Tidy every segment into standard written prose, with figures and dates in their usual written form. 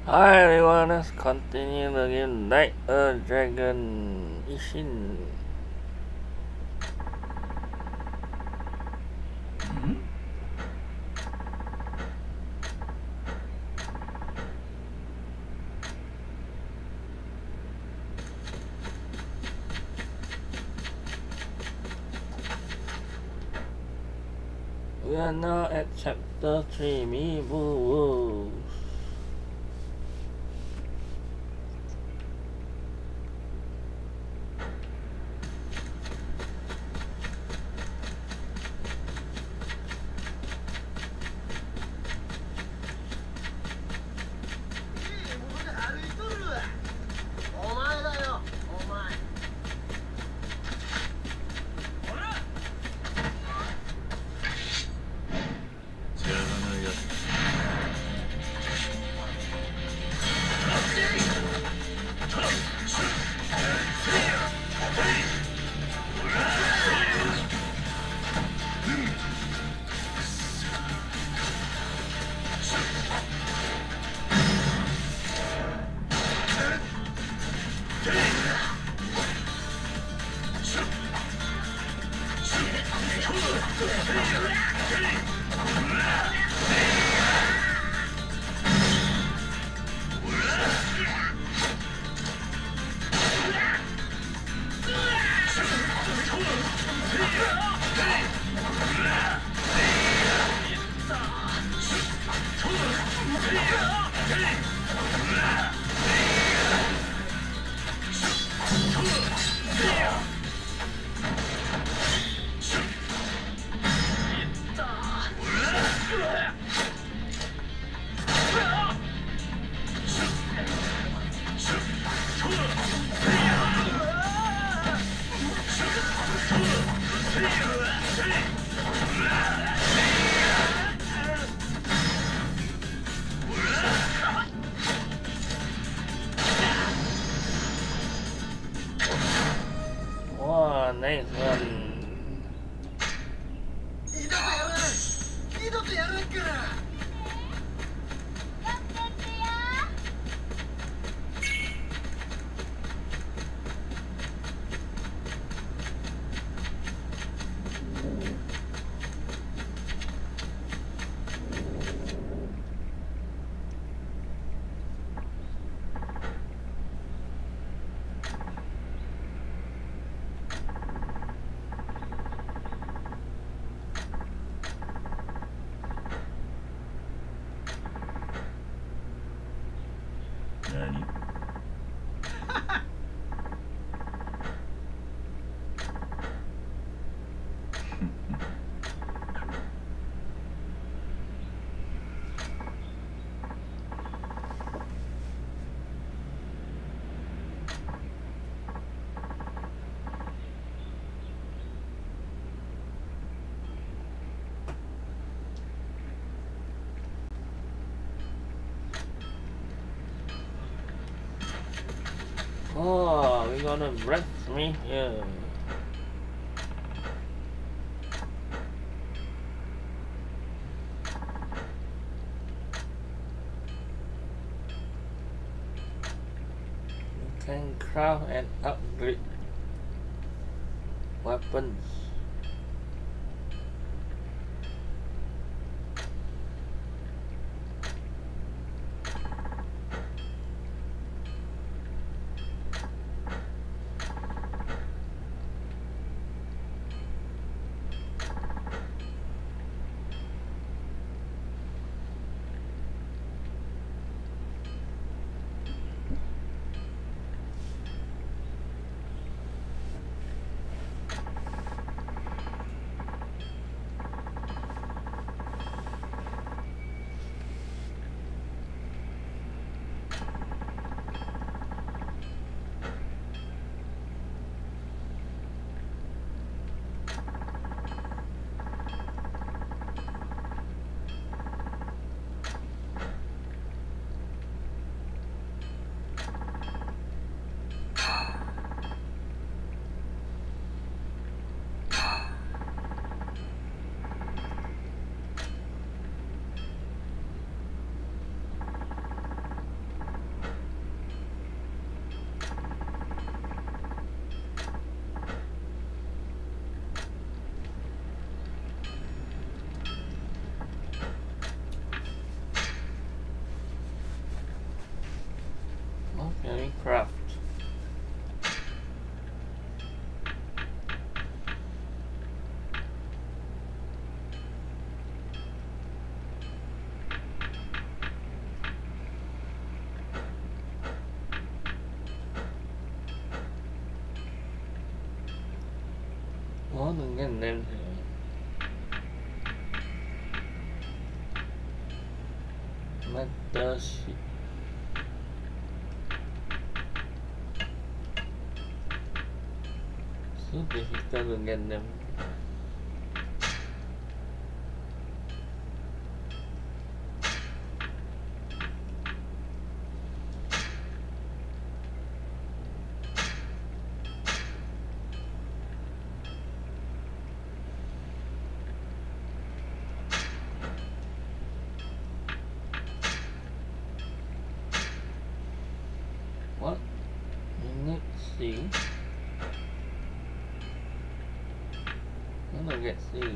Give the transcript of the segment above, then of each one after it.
Hi everyone, let's continue the game Night of Dragon Ishin. We are now at chapter 3, Mibu Wolves. Wow, nice one. 二度とやらんから。 何？ Oh, we're gonna bless me here. You can craft and upgrade weapons. Minecraft. Có được cái anh em thì Master Sheet. Suốt thì có được cái anh em. What? Let's see. Nó là get see.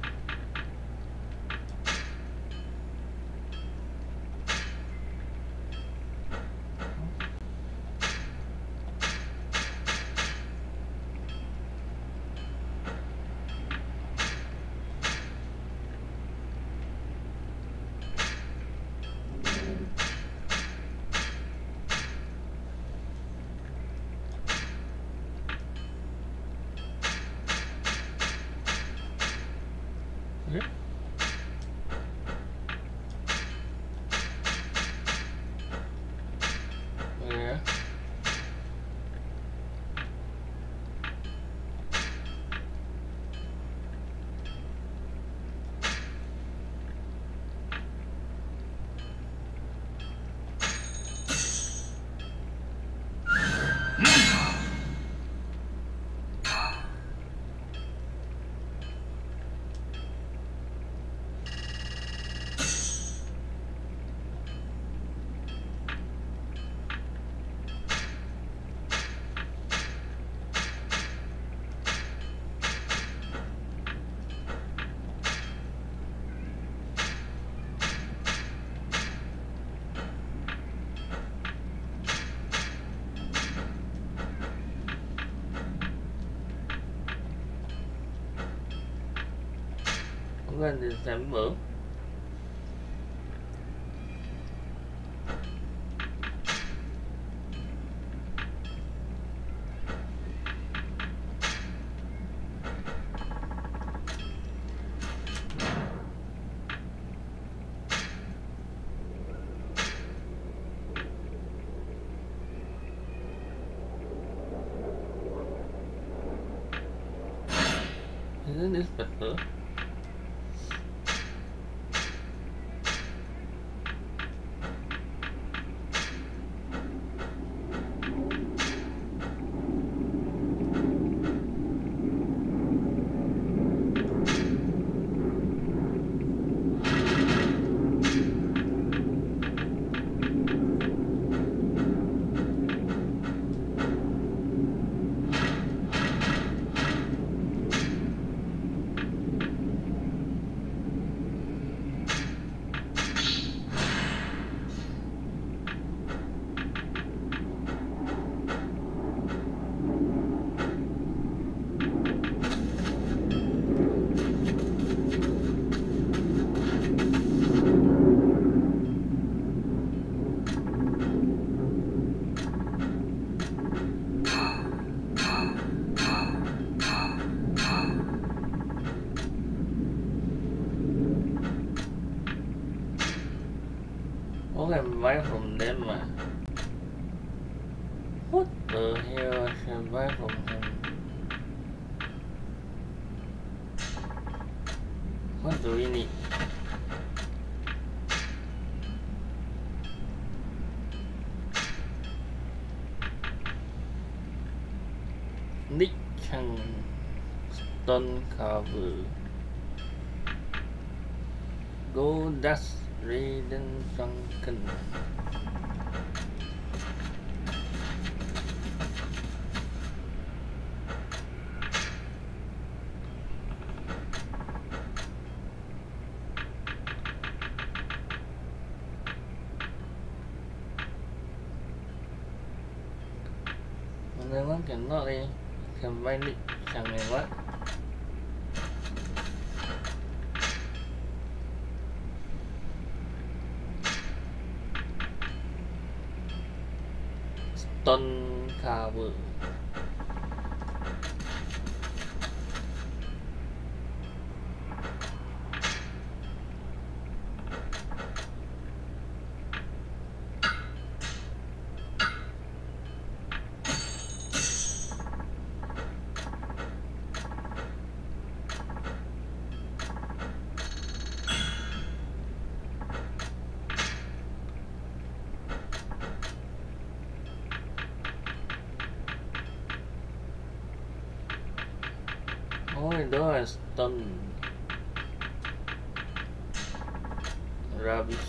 Yep. Yeah. Lên thì xem bữa. Isn't this better? Okay, buy from them. What the hell I should buy from him? What do we need? Nick Chang Stone Cover Gold Dust Raiden Sunken. Never cannot combine it chẳng này quá. Stone cover. Ôi đó là stone rubbish.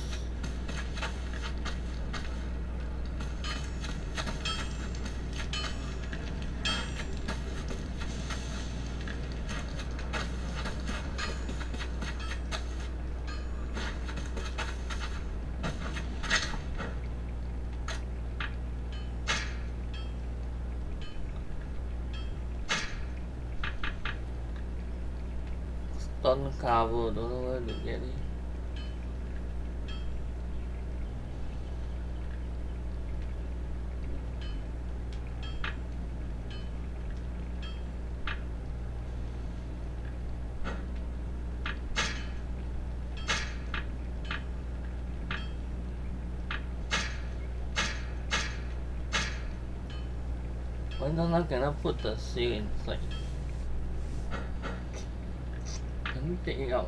Stone cover đó nó được vậy đi. Why not gonna put the seal inside? Let me take it out.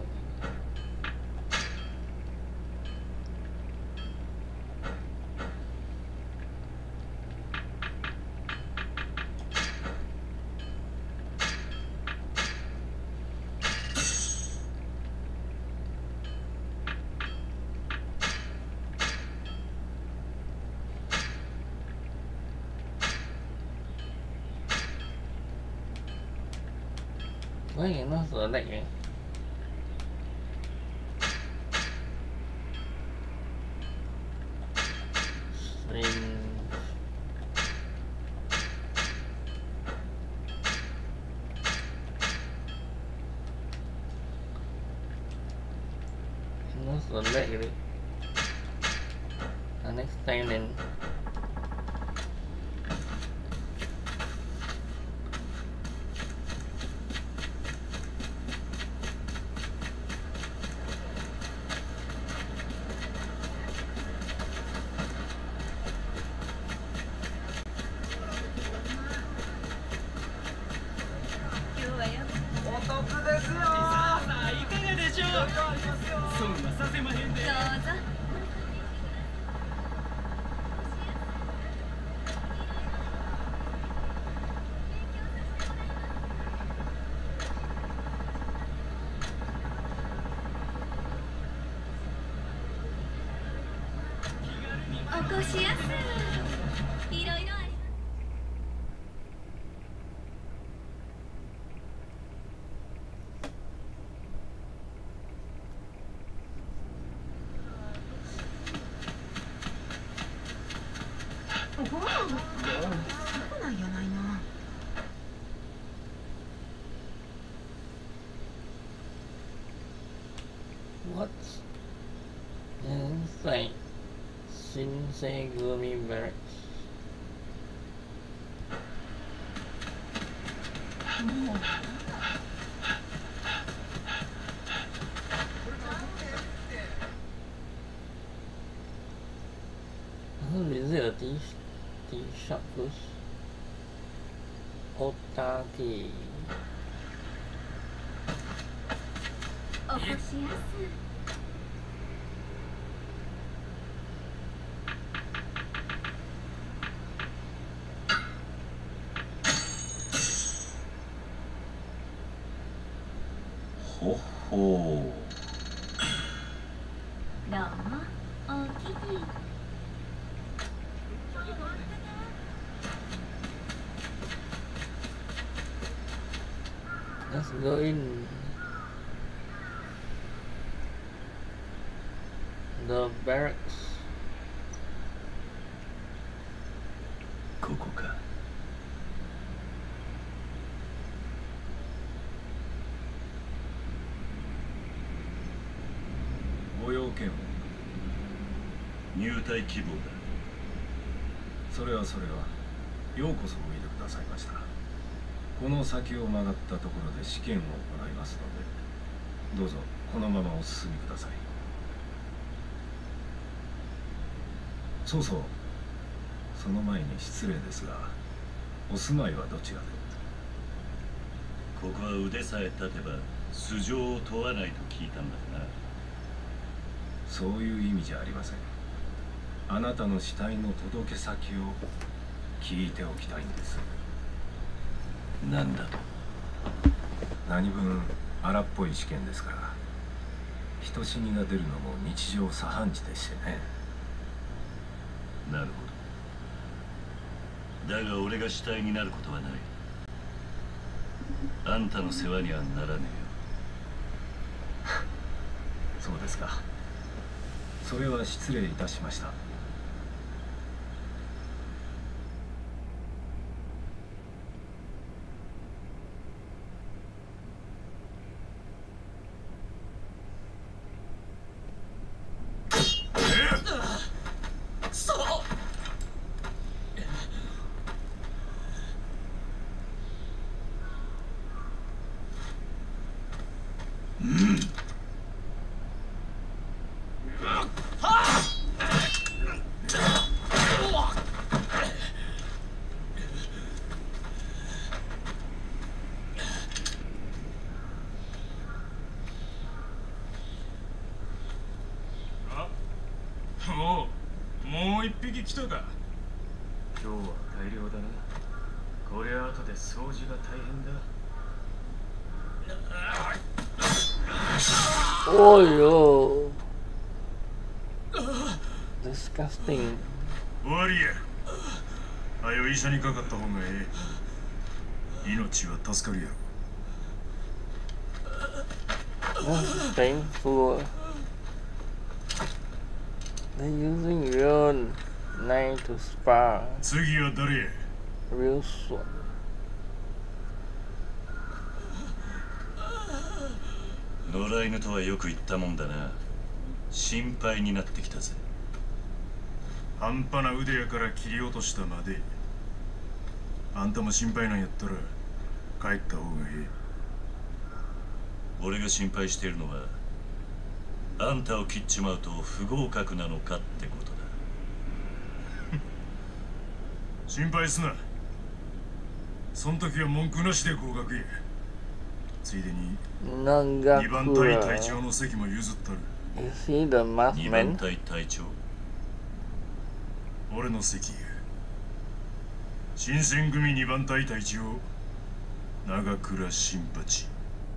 Why nó sợ lạnh vậy? Nó sợ lạnh đi. Next time then. What's inside Shinsengumi Barracks? Is it a tea shop first? Otaki. 起こしやす。 ほほう。 どうも、おおきに。 Let's go in the barracks. ここか。 お件を。 入隊希望だ。 それはようこそおいでくださいました。この先を曲がったところで試験を行いますので、どうぞこのままお進みください。そうそう、その前に失礼ですが、お住まいはどちらで？ ここは腕さえ立てば素性を問わないと聞いたんだがな。 そういう意味じゃありません。あなたの死体の届け先を聞いておきたいんです。 なんだと？ 何分荒っぽい試験ですから、人死にが出るのも日常茶飯事でしてね。 なるほど。だが俺が死体になることはない。あんたの世話にはならねえよ。 そうですか。それは失礼いたしました。 もう一匹来たか。今日は大量だな。こりゃ後で掃除が大変だ。 Oh yo. Disgusting. 終わりや。はよ医者にかかった方がええ。命は助かるやろ。 That's painful. They're using real knife to spar. 次は誰や。 Real sword. 野良犬とはよく言ったもんだな。心配になってきたぜ。 半端な腕やから切り落としたまで。あんたも心配なんやったら帰った方がええ。 俺が心配しているのは、あんたを切っちまうと不合格なのかってことだ。 心配すな。そん時は文句なしで合格や。ついでに2番隊隊長の席も譲ったる。 Is he the masked 2番 man? 隊隊長。 俺の席や。新選組2番隊隊長長倉新八。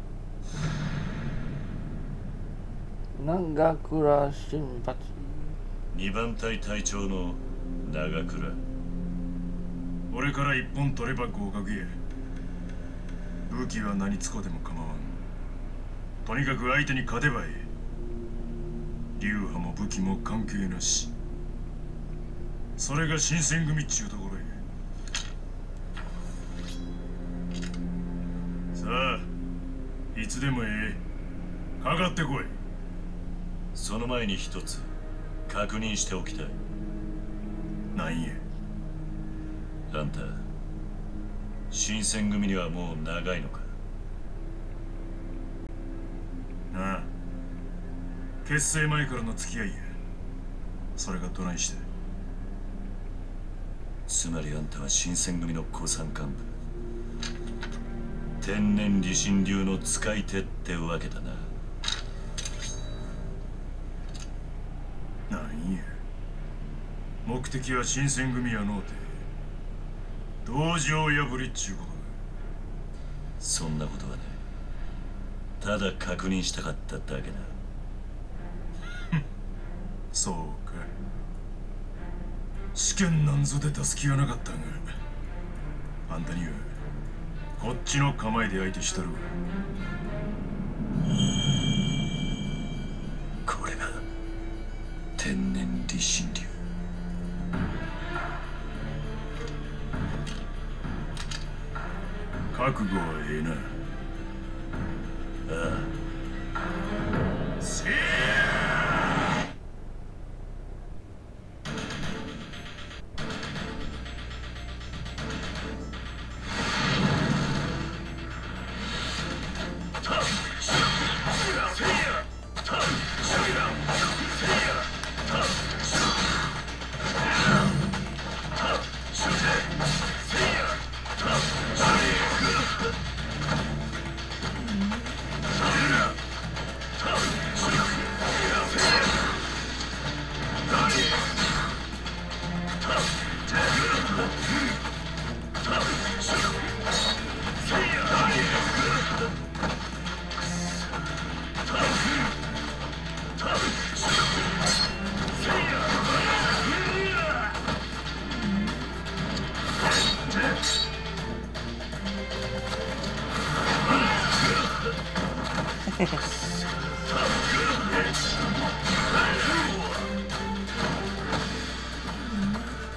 長倉新八。 2番隊隊長の長倉。 俺から1本取れば合格や。武器は何つこでも構わん。とにかく相手に勝てばええ。流派も武器も関係なし。それが新選組っちゅうところや。さあ、いつでもええ。かかってこい。 その前に一つ確認しておきたい。 なんや。 あんた、新選組にはもう長いのか？ ああ、結成前からの付き合いや。それがどないして。 つまりあんたは新選組の古参幹部、天然理心流の使い手ってわけだな。 なんや。目的は新選組やのうて道場破りっちゅうことだ。 そんなことはない。ただ確認したかっただけだ。 そうか。試験なんぞで助けはなかったが、あんたにはこっちの構えで相手したるわ。 これが天然理心流。 覚悟はええな。 ああ。 せー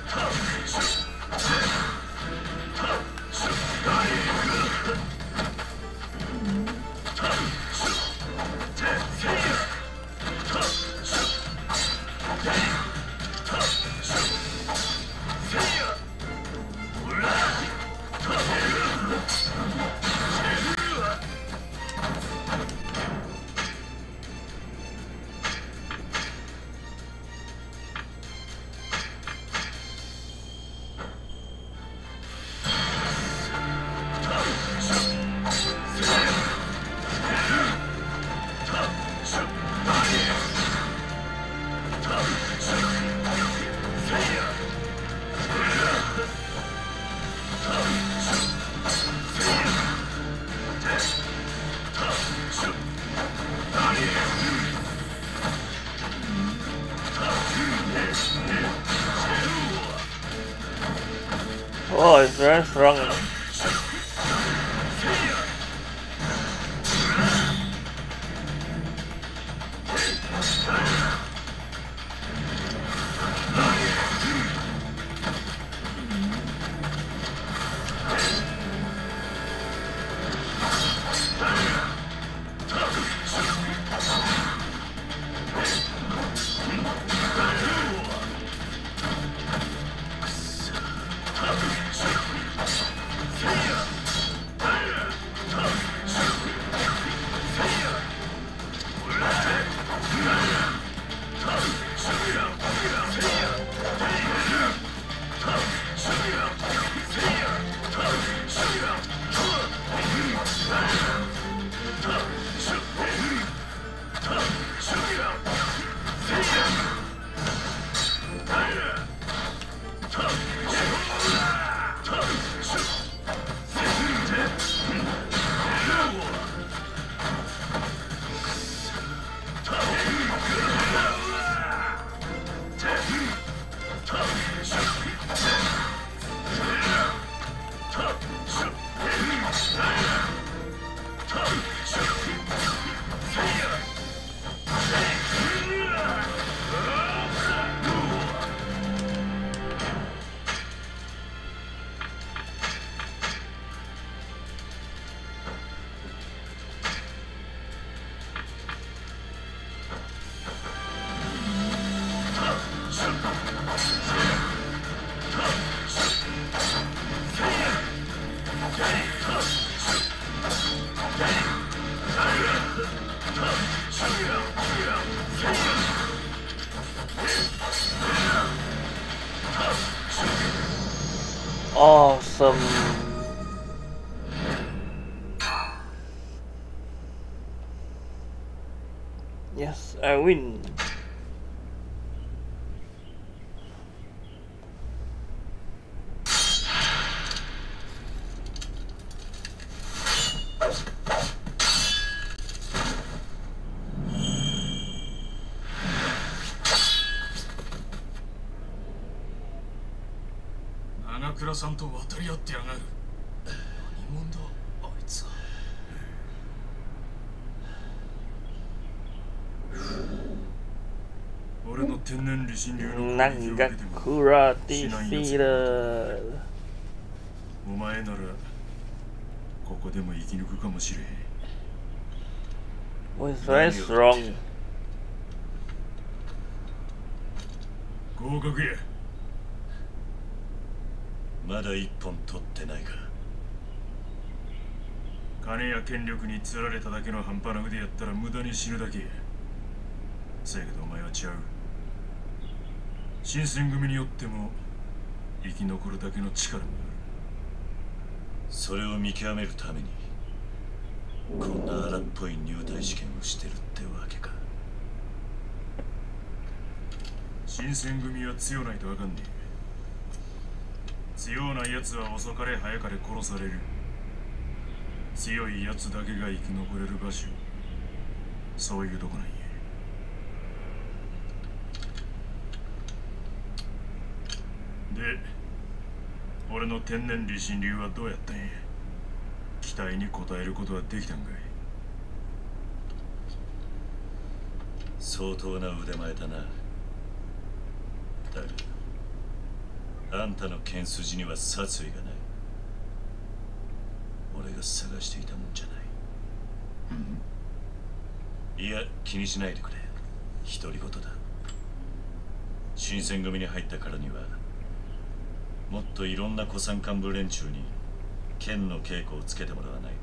Oh, it's very strong. Awesome. Yes, I win. 長倉さんと渡り合ってやがる。何者だあいつは。俺の天然理心流の攻撃を受けても Nagakura defeated. お前ならここでも生き抜くかもしれん。 Was very strong. 合格や。 まだ一本取ってないか。 金や権力に釣られただけの半端な腕やったら無駄に死ぬだけや。せやけどお前は違う。新選組によっても生き残るだけの力がある。 それを見極めるためにこんな荒っぽい入隊試験をしてるってわけか。 新選組は強ないとあかんねえ。強ないやつは遅かれ早かれ殺される。強いやつだけが生き残れる場所、そういうとこなんや。で、俺の天然理心流はどうやったんや。期待に応えることはできたんかい。 相当な腕前だな。だがあんたの剣筋には殺意がない。俺が探していたもんじゃない。いや、気にしないでくれ。独り言だ。新選組に入ったからにはもっといろんな古参幹部連中に剣の稽古をつけてもらわないと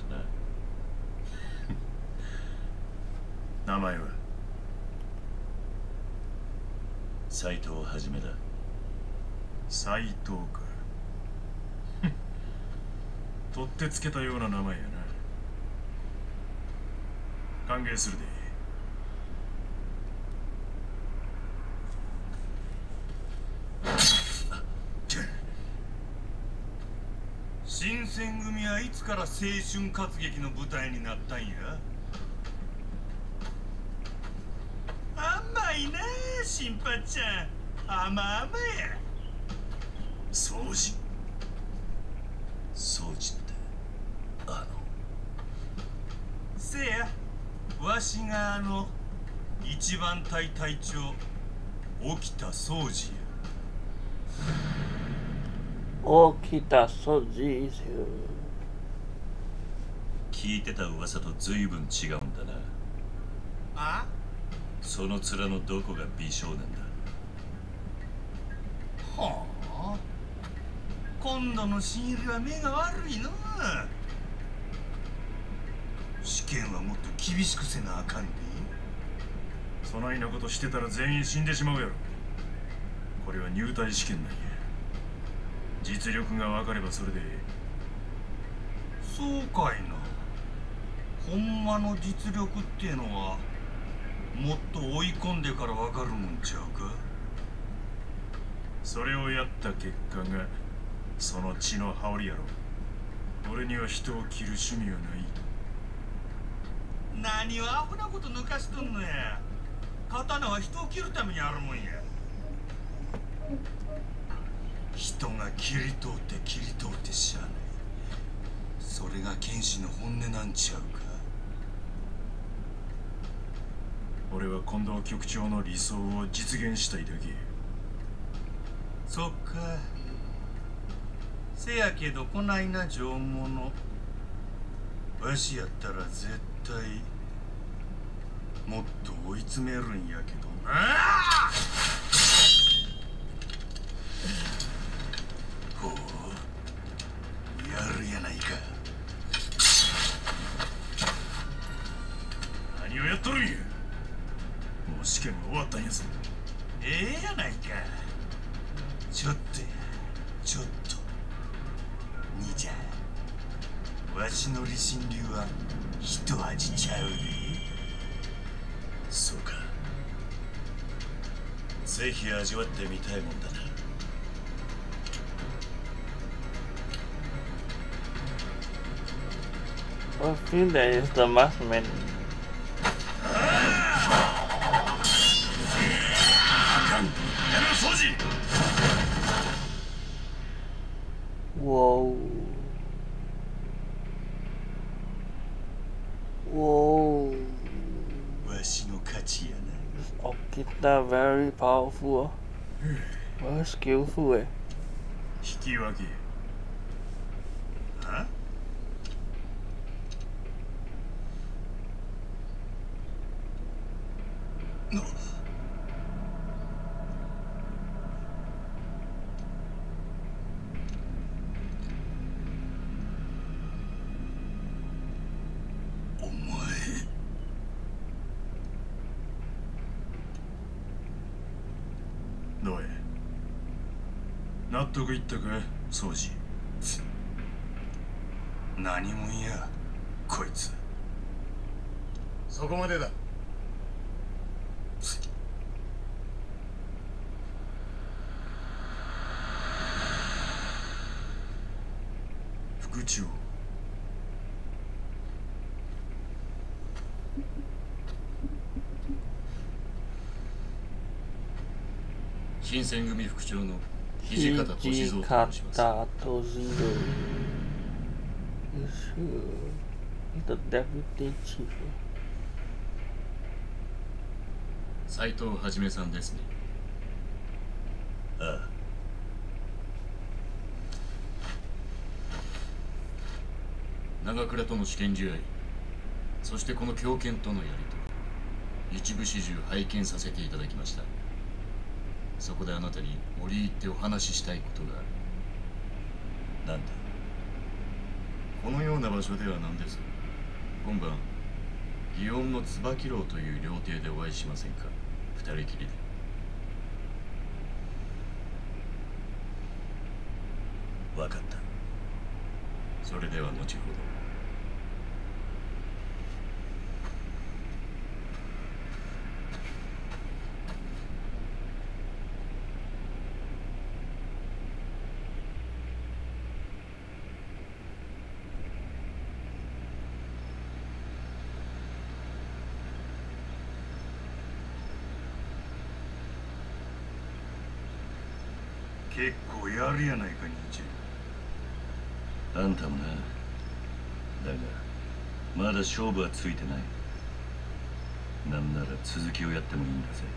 な。 名前は斎藤はじめだ。 斎藤か。取ってつけたような名前やな。歓迎するで。 新選組はいつから青春活劇の舞台になったんや。甘いなあ、新八ちゃん。甘々や。 掃除ってせや、わしが一番隊隊長沖田総司や。 沖田総司ですよ。 聞いてた噂と随分違うんだな。 あ？ その面のどこが美少年だ。 はあ、今度の新入りは目が悪いの。試験はもっと厳しくせなあかんで。 そないなことしてたら全員死んでしまうやろ。これは入隊試験なんや。実力が分かればそれで。 そうかいな。ほんまの実力ってのはもっと追い込んでから分かるもんちゃうか。 それをやった結果がその血の羽織やろ。俺には人を切る趣味はない。 何をアホなこと抜かしとんのや。刀は人を切るためにあるもんや。人が切り通ってしゃあない。それが剣士の本音なんちゃうか。 俺は近藤局長の理想を実現したいだけ。 そっか。せやけどこないな上物わしやったら絶対もっと追い詰めるんやけどな。ほう、やるやないか。 何をやっとるんや。もう試験は終わったんやぞ。 ええやないか。ちょっと兄ちゃん、わしの理心流は一味ちゃうで。 そうか。ぜひ味わってみたいもんだな。 I think that is the marksman. Whoa. Whoa. わしの勝ちやな。 Okita very powerful. Very skillful. 引き分け。 あ？お前。 どうや。納得いったか、掃除。 何もんや、こいつ。 そこまでだ。 副長。 新選組副長の土方歳三と申します。 Hijikata Toshiro. He's the deputy chief. 斎藤はじめさんですね。ああ。 長倉との試験試合、そしてこの狂犬とのやりとり、一部始終拝見させていただきました。そこであなたに折り入ってお話ししたいことがある。 なんだ。 このような場所では何です。今晩祇園の椿楼という料亭でお会いしませんか。二人きりで。 分かった。 それでは後ほど。 結構やるやないか、兄ちゃん。 あんたもな。だがまだ勝負はついてない。なんなら続きをやってもいいんだぜ。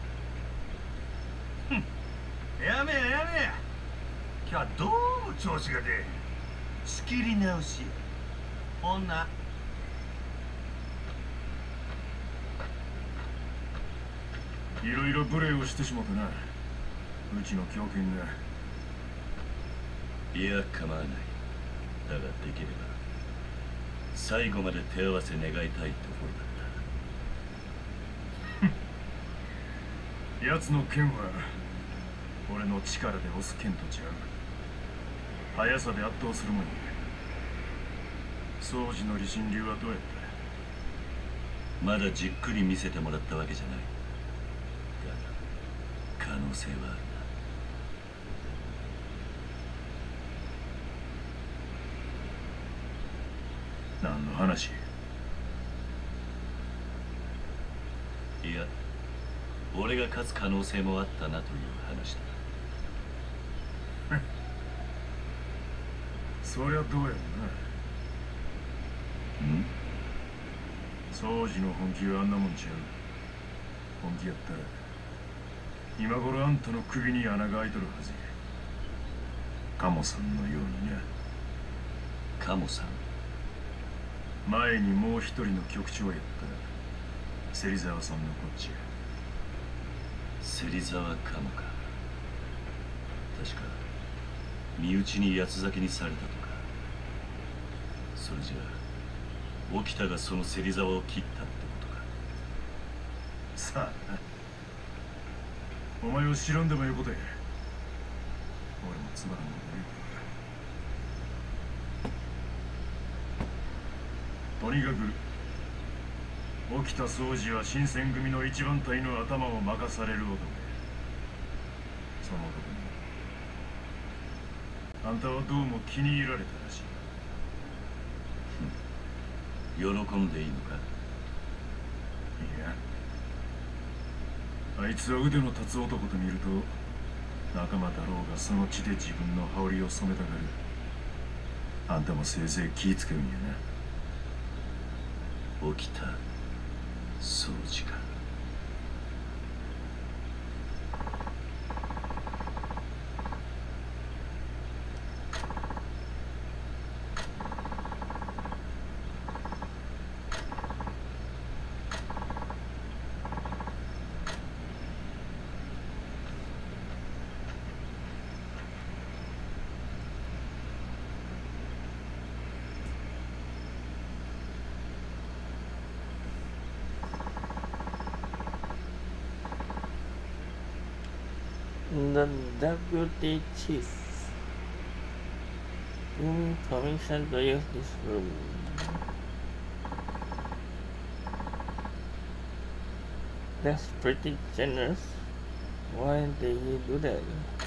やめややめや。今日はどうも調子が出え。仕切り直し。女。いろいろ無礼をしてしもてな。うちの狂犬が。 いや、構わない。だができれば最後まで手合わせ願いたいところだった。 奴の剣は俺の力で押す剣と違う。速さで圧倒するもんや。宗司の理心流はどうやった？ まだじっくり見せてもらったわけじゃない。だが可能性はある。 何の話？ いや、俺が勝つ可能性もあったなという話だ。 そりゃどうやろな。宗司の本気はあんなもんちゃう。本気やったら今頃あんたの首に穴が開いとるはずや。鴨さんのようにな。 鴨さん？ 前にもう一人の局長やった芹沢さんのこっちや。 芹沢鴨か。確か身内に八つ裂けにされたとか。それじゃあ沖田がその芹沢を切ったってことか。 さあな、お前を知らんでもよことや。俺もつまらんこと言う。とにかく沖田総司は新選組の一番隊の頭を任される男や。その男にあんたはどうも気に入られたらしい。 喜んでいいのか？ いや、あいつは腕の立つ男と見ると仲間だろうがその血で自分の羽織を染めたがる。あんたもせいぜい気ぃつけるんやな。 沖田総司か。 The deputy chief giving permission to use this room. That's pretty generous. Why did he do that?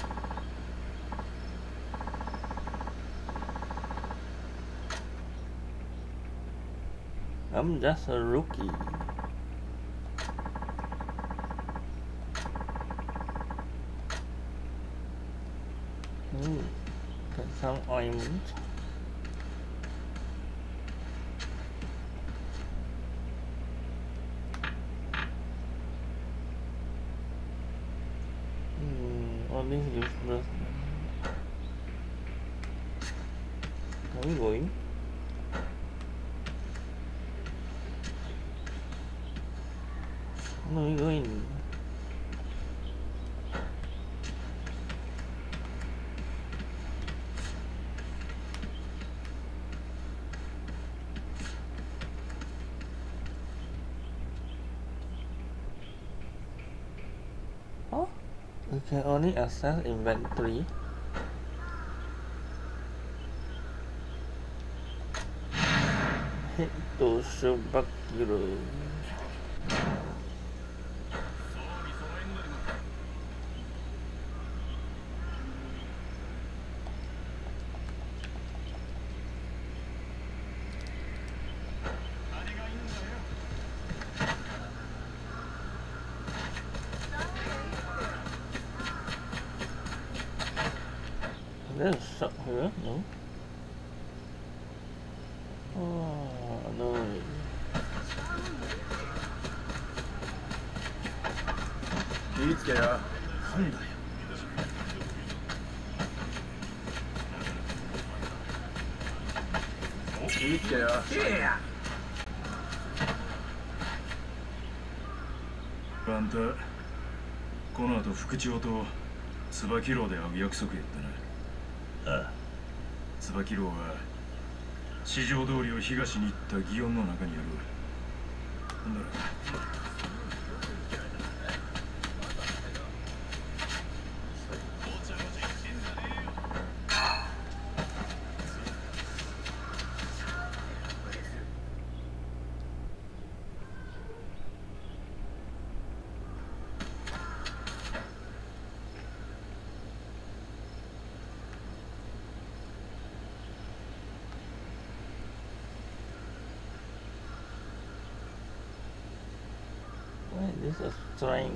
I'm just a rookie. Get some ointment. All this useless. Are we going? We can only access inventory. Head to superhero. There's a shop here, no? Oh, no. 気ぃつけよ。なんだよ。気ぃつけよ。 あんた、この後副長と椿楼で会う約束やったな。 ああ、 椿楼は四条通りを東に行った祇園の中にある。ほんだら This is strange.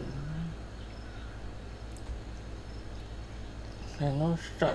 Cannot stop.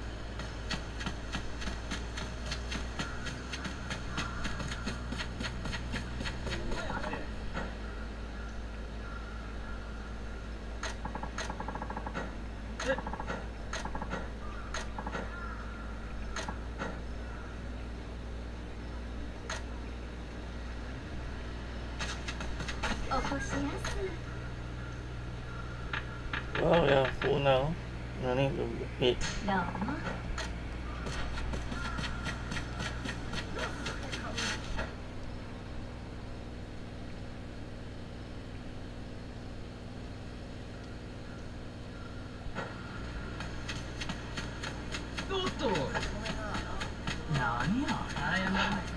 Oh, we are full now. No need to eat. どうも。 おっと。何や。謝らないね。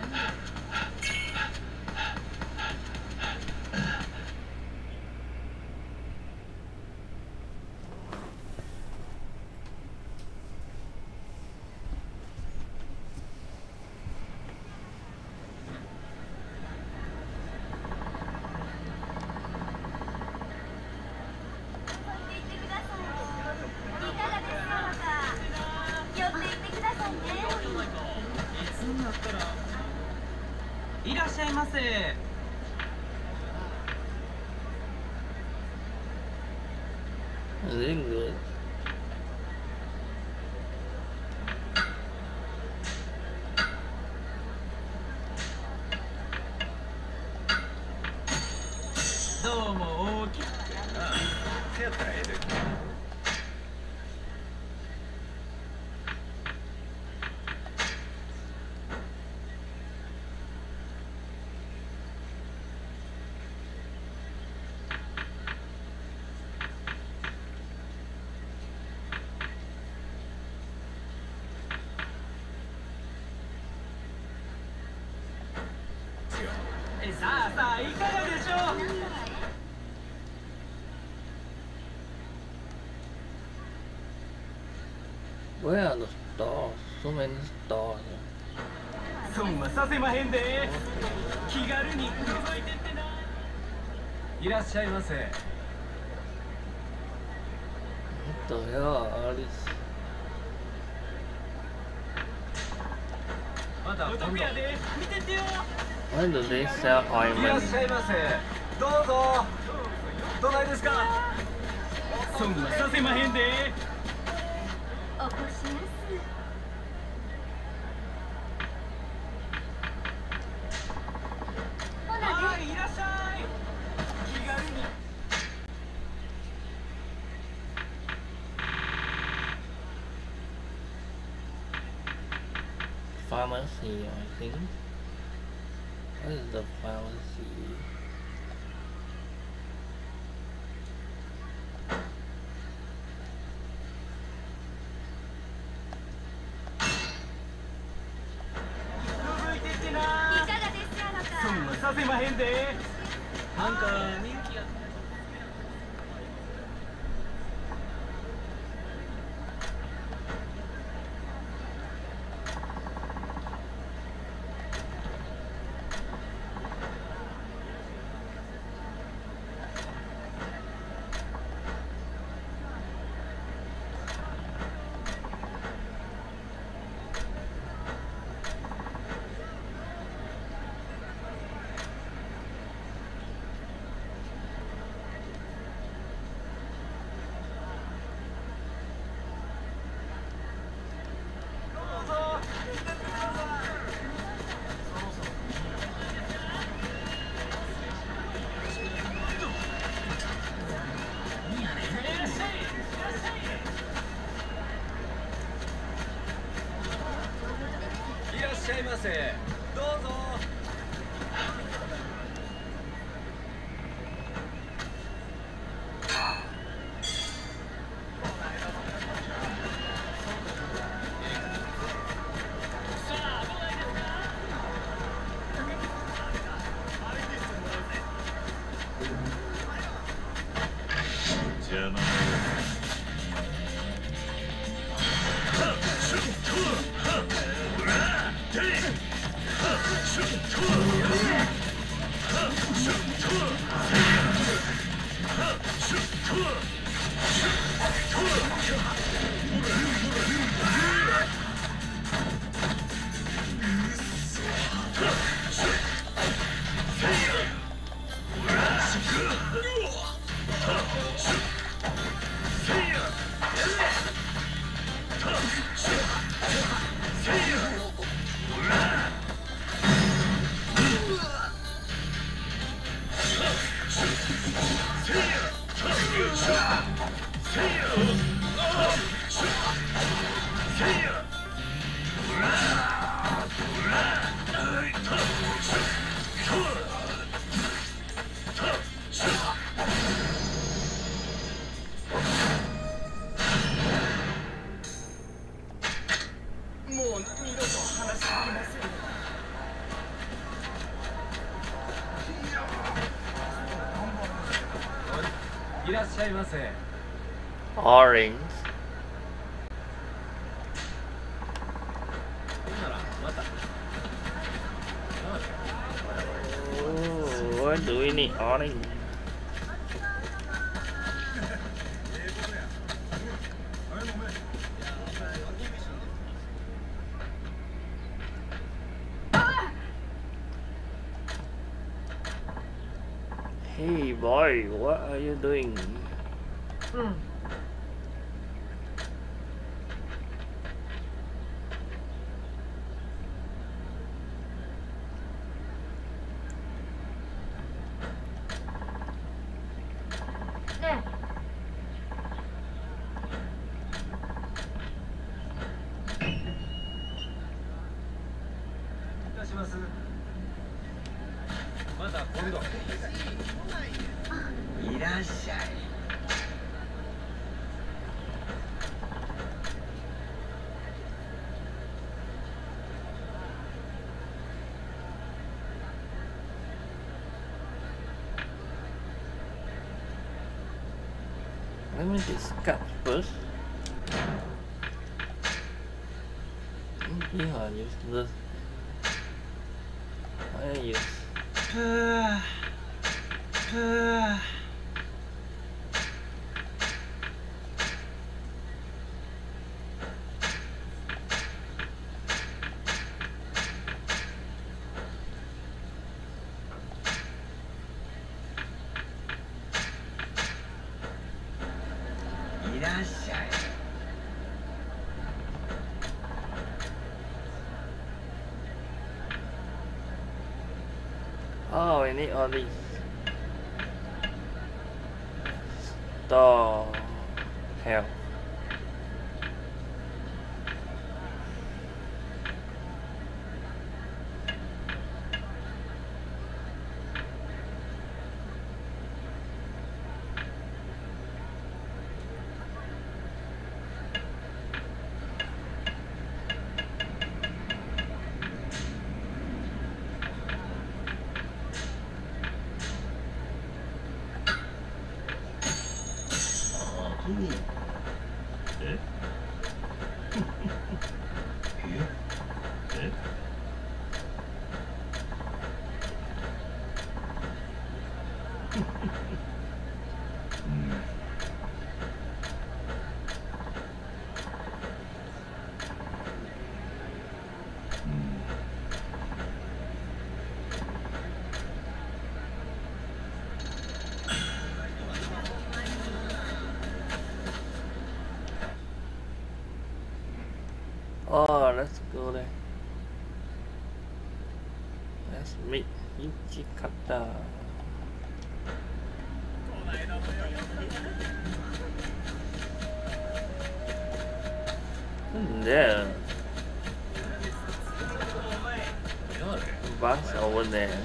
いらっしゃいませ。 Very good. どうも大きい。 せやったらええで。 さあさあいかがでしょう。 Where are the stores? So many stores. 損はさせまへんで。気軽に覗いてってな。いらっしゃいませ。 What the hell are these? まだお得やで。見てってよ。 Why do they sell いらっ ointment? しゃいませ。どうぞ。どないですか。損はさせまへんで。 お越しやす。ほなはい、いらっしゃい。気軽に。 Pharmacy, I think. What is the pharmacy? せまへんで。なんか人気や。いらっしゃいませ。どうぞ。 邪魔いらっしゃいませ。 Orange. ならまた。 Oh, what do we need orange? Hey boy, what are you doing? 네. いたします。また今度。いらっしゃい。 Let me discuss first. You are useless. I use. Oh, I need all these. Store health. Oh, let's go there. Let's meet Ichikata. There. Bus over there.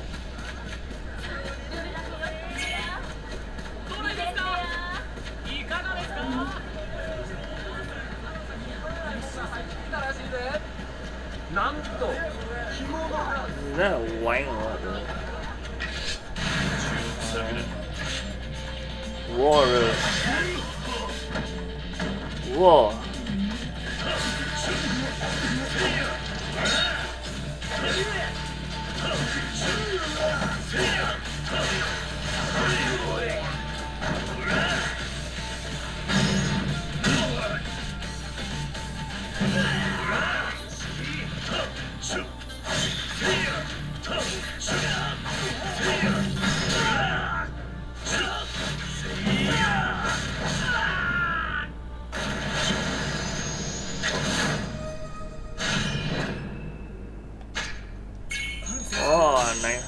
Is that a wine or what? Water. Whoa. Oh, nice.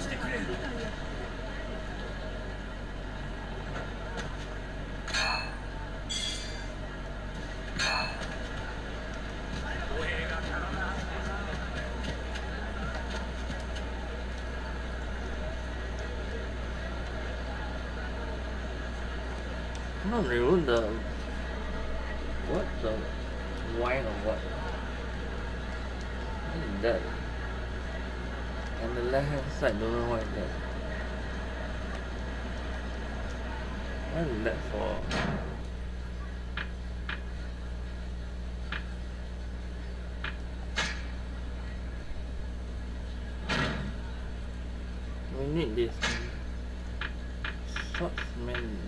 I don't know the what the wine or what. What is that? And the left hand side don't know what is that. What is that for? We need this swordsman.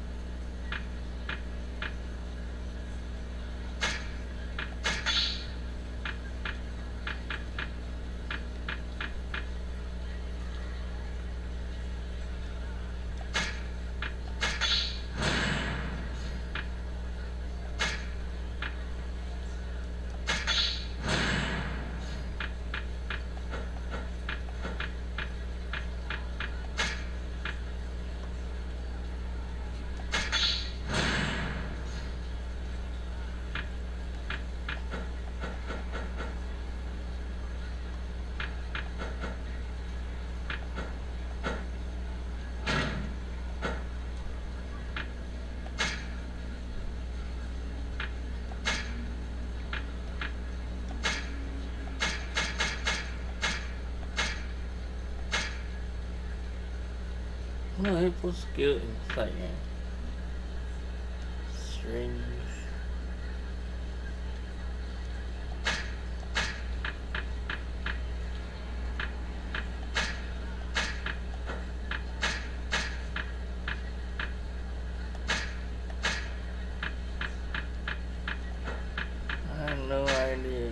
No, he put skill inside, man. Strange. I have no idea.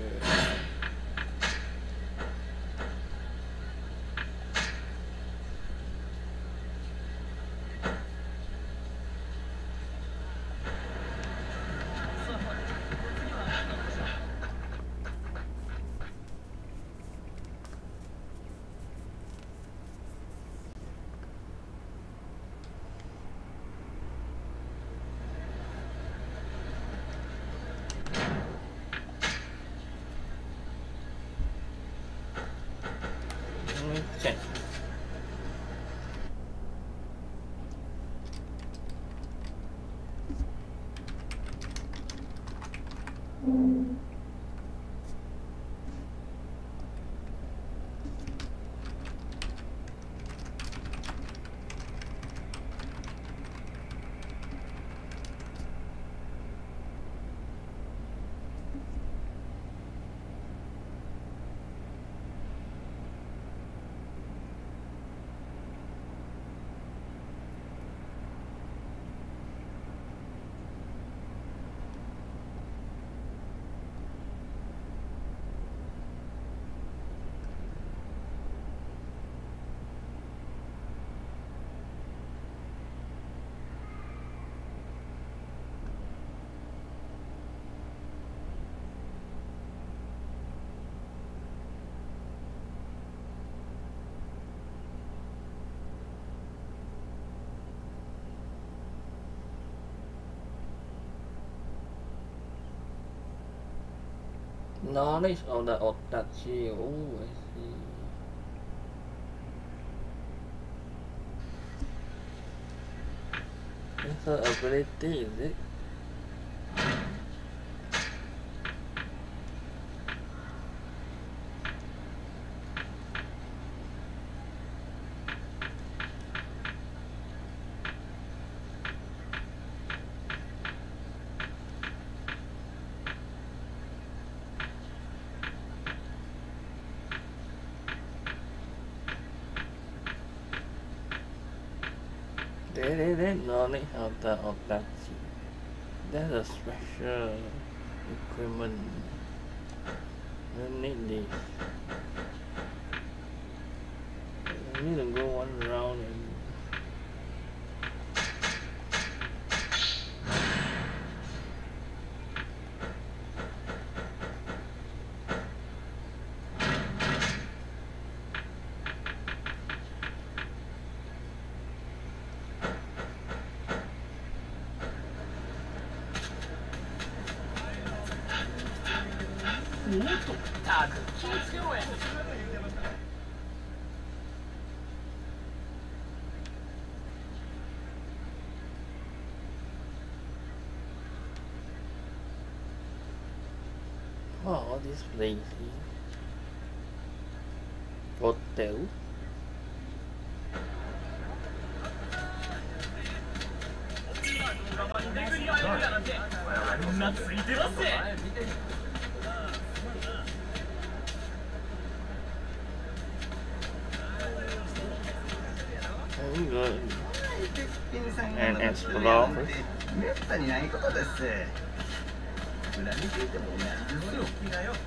Let me check. Knowledge of the Otachi. Oh, I see. It's her ability, is it? They didn't knowledge of the Otachi. That's a special equipment. You need this. You need to go one round and oh, this place here. Hotel. Very good. And explore. めったにないことです。裏見ていても同じですよ。